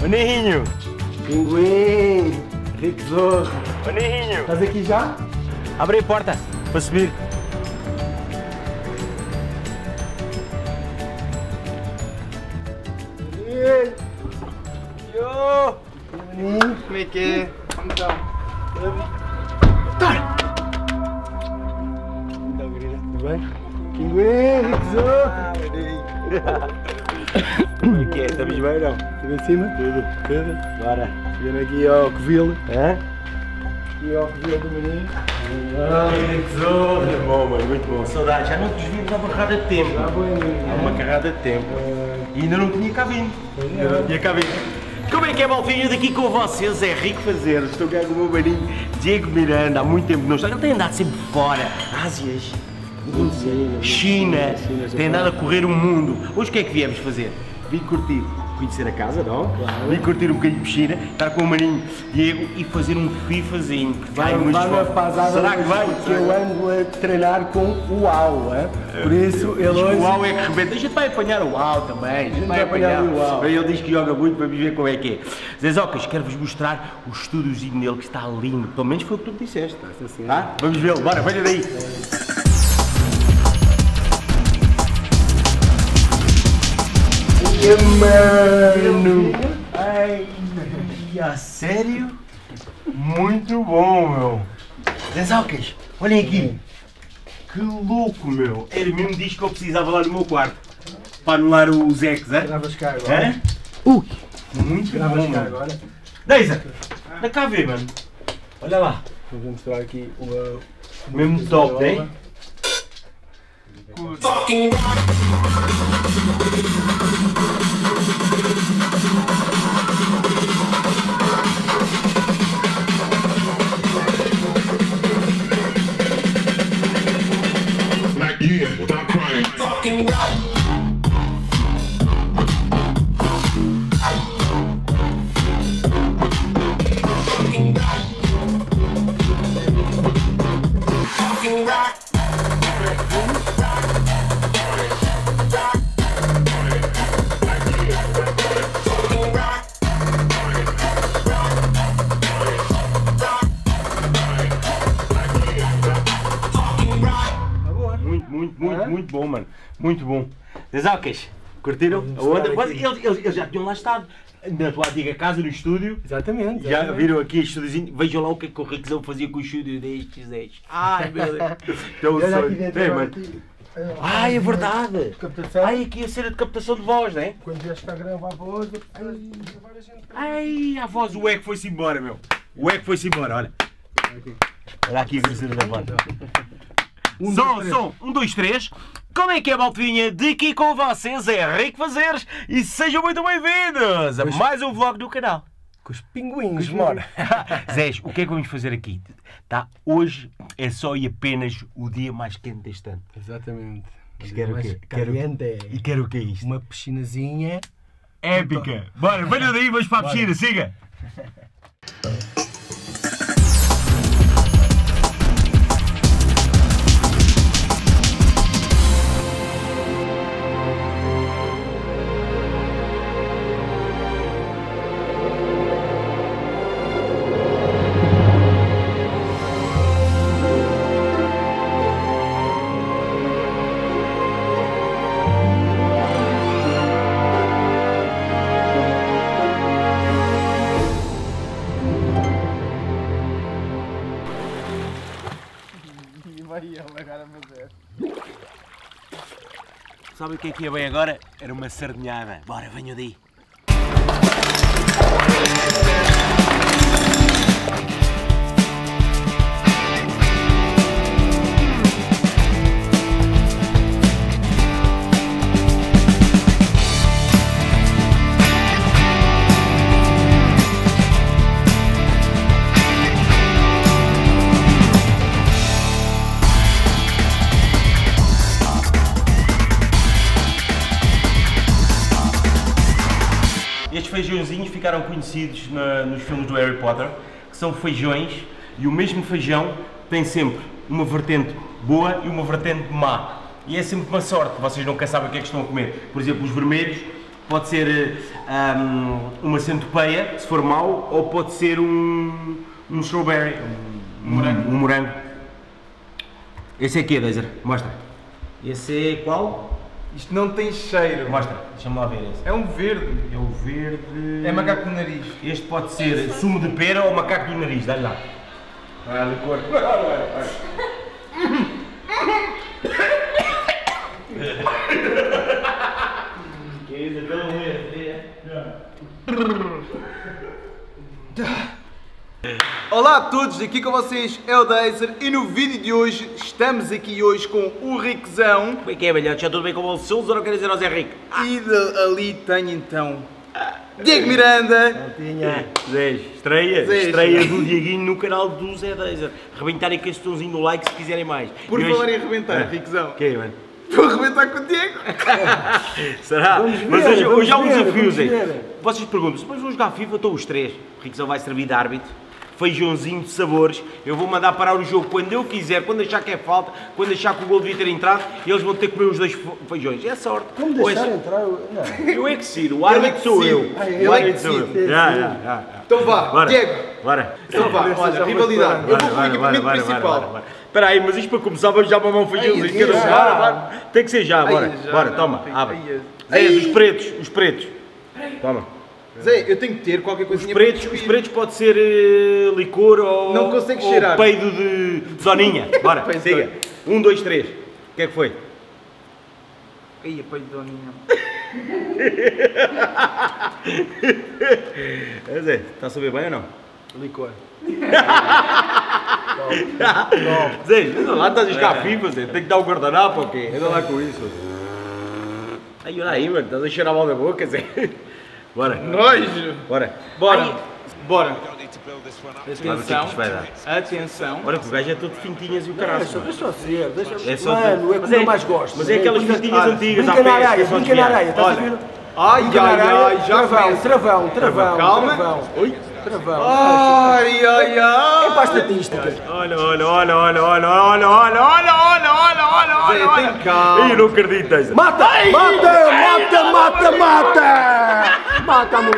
Maninho! Pinguim! Rico Zorro! Maninho! Estás aqui já? Abre a porta para subir. Yo! Maninho, como é que é? Como está? Então, querida, tudo bem? Pinguim! Rico Zorro! Como é que é? Estamos bem ou não? Tudo em cima? Tudo. Bora. Chegando aqui ao Covil. Hã? Aqui ao Covil do Maninho. Que zorro! Muito bom, mano, muito bom. Saudades. Já não te vimos há uma carrada de tempo. Já foi, amigo. Há uma carrada de tempo. E ainda não tinha cá vindo. Ainda não tinha cá vindo. Como é que é, malvinho? Daqui com vocês é Rico Fazeres. Estou cá com o meu maninho Diego Miranda. Há muito tempo que não está. Ele tem andado sempre fora. Ásias, Índia, China. Tem andado a correr o mundo. Hoje o que é que viemos fazer? Vim curtir. Conhecer a casa, não? Claro. Vim curtir um bocadinho de piscina, estar com o maninho Diego e fazer um fifazinho. Vai na pasada. Será que vai? Que eu ando a treinar com o UAU, por isso ele hoje... O UAU é que rebenta. A gente vai apanhar o UAU também. A gente vai apanhar o UAU. Ele diz que joga muito para ver como é que é. Zezocas, quero-vos mostrar o estúdiozinho dele que está lindo. Pelo menos foi o que tu me disseste. Tá? Vamos vê-lo. Bora, venha daí. Mano! Ai, a sério? Muito bom, meu! Zezocas, olhem aqui! Que louco, meu! Era o mesmo disco que eu precisava lá no meu quarto para anular os ex, hein? Gravas cá agora? Hã? Muito Gravas bom, cá mano! agora? Deisa! Dá cá a ver, mano! Olha lá! Vou mostrar aqui o Mesmo top, hein? Stop crying. Fucking rock. Fucking rock. Muito bom, mano. Muito bom. Zezocas, curtiram? Eles já tinham lá estado. Na tua antiga casa, no estúdio. Exatamente. Já viram aqui este estúdiozinho? Vejam lá o que é que o Riquezão fazia com o estúdio destes. Ai, meu Deus. Então, Olha aqui dentro. Ai, é verdade. Captação. Ai, aqui a cena de captação de voz, não é? Quando vieste para gravar a voz, Ai, a voz, o eco foi-se embora, meu. O eco foi-se embora, olha. Olha aqui a grossura da voz. Som, 1, 2, 3. Como é que é, maltinha? Daqui com vocês é Rico Fazeres e sejam muito bem-vindos a mais um vlog do canal. Com os pinguins, mano. Zés, o que é que vamos fazer aqui? Tá, hoje é só e apenas o dia mais quente deste ano. Exatamente. Quero o quê? E quero o que é isto? Uma piscinazinha épica. Bora, venham daí, vamos para a piscina, siga. Sabe o que ia bem agora? Era uma sardinhada. Bora, venham daí. Estes feijõezinhos ficaram conhecidos nos filmes do Harry Potter, que são feijões, e o mesmo feijão tem sempre uma vertente boa e uma vertente má. E é sempre uma sorte, vocês nunca sabem o que é que estão a comer. Por exemplo, os vermelhos Pode ser uma centopeia, se for mau, ou pode ser um strawberry, um morango. Esse é o quê, Dazer? Mostra. Esse é qual? Isto não tem cheiro. Mostra, deixa-me lá ver esse. É um verde. É o verde... É macaco do nariz. Este pode ser sumo de pera ou macaco do nariz, dá-lhe lá. Olha, licor. Olá a todos, aqui com vocês é o Dazer e no vídeo de hoje estamos aqui hoje com o Riquezão. Como é que é, velhote? Já tudo bem com vocês ou não quero dizer ao Zé Rico? E ali tenho então Diego Miranda. Zé, estreia Zé, do Dieguinho no canal do Zé Dazer. Rebentarem com esse botãozinho do like se quiserem mais. Por E falar em arrebentar, Riquezão, O que é, mano? vou arrebentar com o Diego. Será? Mas hoje há um desafio, Zé. ver. Vocês perguntam-se, mas vamos jogar FIFA? Estão os três. O Riquezão vai servir de árbitro. Feijãozinho de sabores, eu vou mandar parar o jogo quando eu quiser, quando achar que é falta, quando achar que o gol devia ter entrado, e eles vão ter que comer os dois feijões. É sorte. Como Ou deixar é... entrar? Não. Eu é que decido, o árbitro sou eu. Ele O é que árbitro sou eu. decide. Já. Então vá, Bora. Diego. Bora. Então vá, olha, rivalidade. Eu vou com o equipamento principal. Espera aí, mas isto para começar vamos já mamar um feijãozinho. Ai, já. Bora. Tem que ser já, bora. Ai, já. Bora, toma, Ai, abre. ai. Zé, os pretos. Toma. Zé, eu tenho que ter qualquer Os coisinha pretos pode ser licor ou... Não consegue ou cheirar. peido de doninha. Bora, Peido de siga. 1, 2, 3. O que é que foi? Ai, a peito de doninha. Zé, está a saber bem ou não? Licor. Zé, anda lá, estás a jogar FIFA, Zé. Tem que dar o guardanapo ou quê? Anda lá com isso. Aí, olha aí, mano. Estás a cheirar mal da boca, Zé. Bora. Nojo. Bora. Bora. Ai. Bora. Vamos ver o que é que Atenção. isto vai dar. Atenção. Olha que o gajo é todo fintinhas e o caralho. Deixa ser, deixa. É só- Mano, é mas como é- eu mais gosto. Mas é aquelas fintinhas Olha, antigas. Brinca na à areia, pesca, só brinca na desviar. areia, estás a Olha. ver? Ai, Brinca na ai, areia, ai, já travão, começa. travão. Calma. Travão. Oi? Travão. Ai, ai, ai. É para a estatística. Olha. Zé, tem calma. Ih, eu não acredito, Zé. Mata, mata, amor.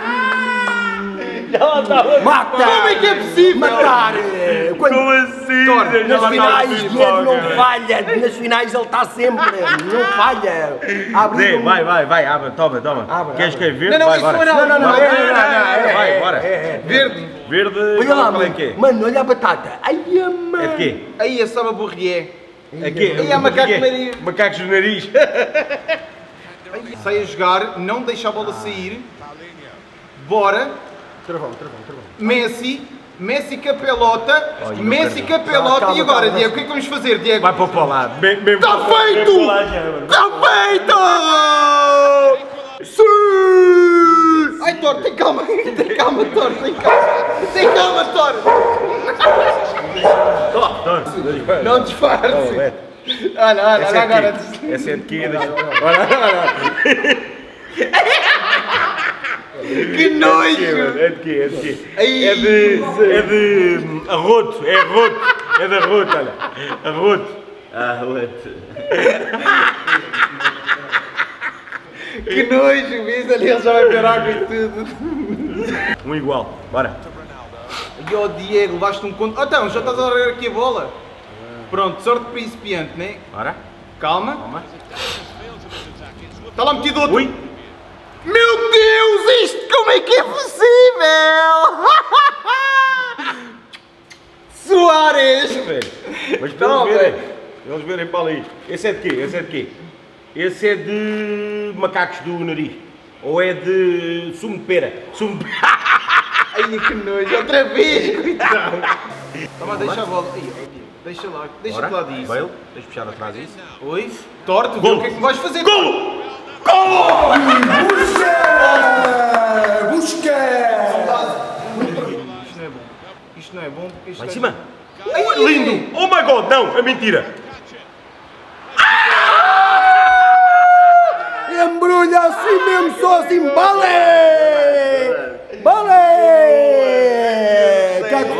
Mata. Como é que é possível? Matar. Quando- Como assim? Torna, Zé? Já Nas lá finais, está a Diego não pipoca. falha. Nas finais ele está sempre. Não falha. Abre Zé, um- vai, abre, toma. Abre, Queres abre. que é verde? Não, não, Vai, isso bora. não era- Não, Vai, bora. Verde. Verde, Olha lá, qual é mano. que é? Mano, olha a batata. Ai, mano. É de quê? Aí é só a burrié. É quê? Aí há macaco no nariz. Macacos no nariz. Sai a jogar, não deixa a bola sair. Bora. Travão. Messi capelota. Ai, não Messi acredito. capelota. Calma, E agora, calma. Diego, o que é que vamos fazer, Diego? Vai para o lado. Está feito! Está feito! Sim! Ai, Thor, tem calma, Thor, tem calma, Thor! Não disfarce! Olha, agora. Essa é de quê? Olha. Que nojo! É de quê? Ai, É de arroto, é de arroto, olha. Arroto. Que nojo, vês ali, ele já vai ver água e tudo. Um igual, bora. E ó Diego, levaste um conto. Então, já estás a largar aqui a bola? Pronto, sorte principiante, né? Bora. Calma. Está lá metido outro. Ui. Meu Deus, isto como é que é possível? Soares! Mas para Não, eles verem. Eles verem para ali. Esse é de quê? Esse é de macacos do nariz. Ou é de sumo de pera? Ai, que nojo, outra vez, coitado. Toma, deixa a bola. Ai, deixa lá disso. Bale, deixa puxar atrás isso. Oi? Torto, Golo. o que é que me vais fazer? Golo! Busca! Isto não é bom. Isto Lá em é- cima. Ai, Lindo! Oh my god, não, é mentira. Embrulha assim mesmo, só assim, bale! Cá de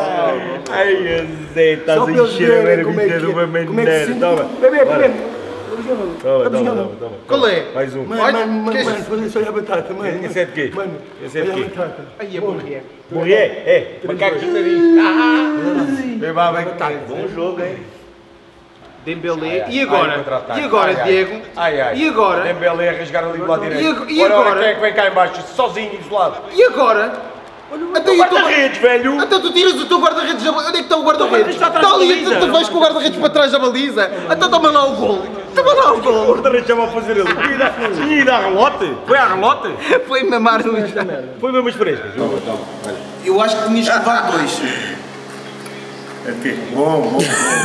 fora! Ai, Zé, estás Só a para eles encher a verem como é vida que de uma como é que se maneira. sente. Toma. Bebê, Bora. bebê. Toma. Qual é? Mais um. Mano, olha a batata, mano. Esse é de quê? Mano, Esse é de olha a quê? batata. Aí é Borrié. Morrer? É, macacos de nariz. Vem lá, vai. Bom jogo, hein? Dembélé. E agora? contra-ataque. E agora, Ai, ai. Diego? E agora? Dembélé a rasgar ali do lado direito. E Olha agora? quem é que vem cá em baixo, sozinho, isolado. E agora? Até aí Guarda-redes, velho. Então tu tiras o teu guarda-redes da baliza. Onde é que está o guarda-redes? Está atrás Está da ali, baliza. tu vais com o guarda-redes para trás da baliza. Então toma lá o gol. Toma lá o O gol. guarda-redes já vai fazer ele. Tinha ido à relote. Foi à relote? Foi mamar no Foi mesmo as frescas. Eu acho que tinhas que levar 2. Bom.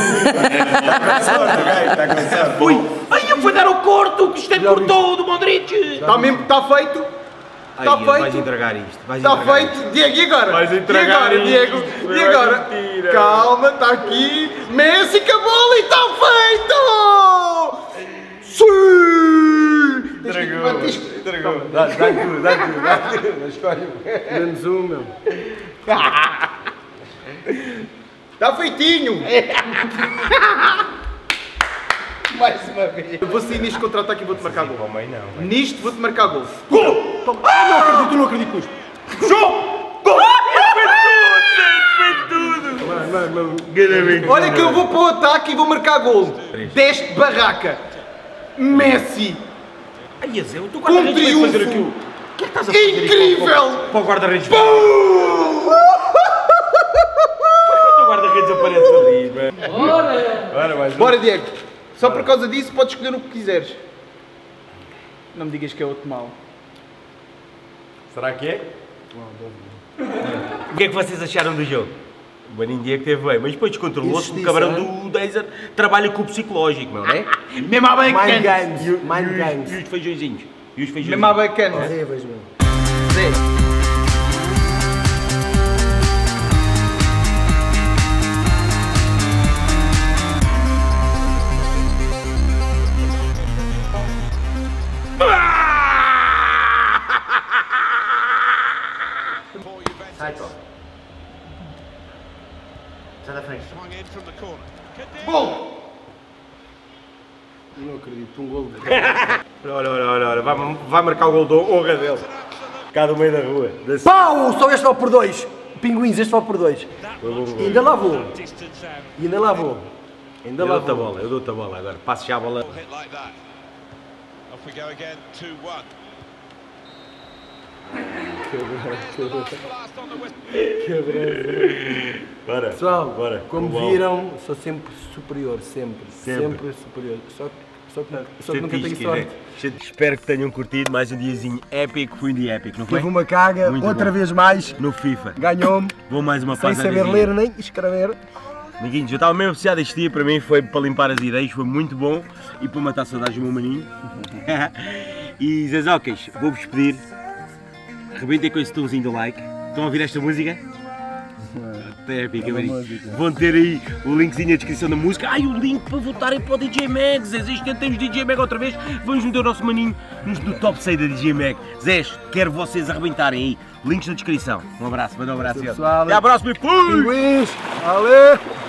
Está cansado. Ui! Ai, eu fui dar o corto! Que isto é cortou do Modric! Está mesmo, está feito. Está Vais feito. entregar isto. Está feito. Diego, e agora? Vais E entregar agora, isto. Diego? Foi E agora? mentira. Calma, está aqui. Messi com a bola e está feito! Sim! Entregou. Dá tudo. Escolhe. Menos um, meu. Está feitinho! Mais uma vez. Eu vou sair neste contra-ataque e vou-te marcar gol. Mãe não. Nisto vou-te marcar gol. Gol! Não acredito nisto. Fez tudo. Mano. Olha que eu vou para o ataque e vou marcar gol. Deste barraca. Messi. Ai, Zé, o teu Com guarda-redes vai fazer triunfo. aquilo. O que é que estás a fazer? Incrível. Para o guarda-redes. O teu guarda-redes aparece ali, velho. Bora, mais um. Bora, Diego. Só por causa disso podes escolher o que quiseres. Não me digas que é outro mau. Será que é? O que é que vocês acharam do jogo? O Baninho Diego teve bem, mas depois descontrolou-se, o cabrão do Deezer trabalha com o psicológico, meu, não é? Mesmo à Mind bacana. games. E Mind games. os feijõezinhos? E os feijõezinhos? Mesmo à bacana. Horríveis, meu. Zé. Sai, Tó. Sai da frente. Gol. Não acredito, um gol. Olha, vai marcar o gol da honra dele. Cá do meio da rua. Pau! Só este vai por 2. Pinguins, este vai por 2. Ainda lá vou. Ainda lá vou. Ainda Eu lá dou-te a vou. bola, eu dou-te a bola agora. Passo já a bola. Hit like that. Off we go again, 2-1. Blast on the whistle. Bora. Pessoal, Bora. como Uau. viram, sou sempre superior, sempre superior. Só que nunca tenho sorte. Espero que tenham curtido mais um diazinho épico. Foi um dia épico, não foi? Teve uma caga, Muito outra bom. vez mais, No FIFA. ganhou-me, Vou mais uma sem saber pasadazinha. ler nem escrever. Amiguinhos, eu estava mesmo apreciado este dia, para mim foi para limpar as ideias, foi muito bom e para matar saudades do meu maninho. E Zezocas, vou-vos pedir, rebentem com esse tomzinho do like. Estão a ouvir esta música? Até épica, maninho. Vão ter aí o linkzinho na descrição da música. Ai, o link para votarem para o DJ Mag. Zé, tentemos DJ Mag outra vez. Vamos meter o nosso maninho no top 6 da DJ Mag. Zé, quero vocês arrebentarem aí. Links na descrição. Um abraço, manda um abraço. Pessoal, Até à próxima e fui! Pinguins, valeu!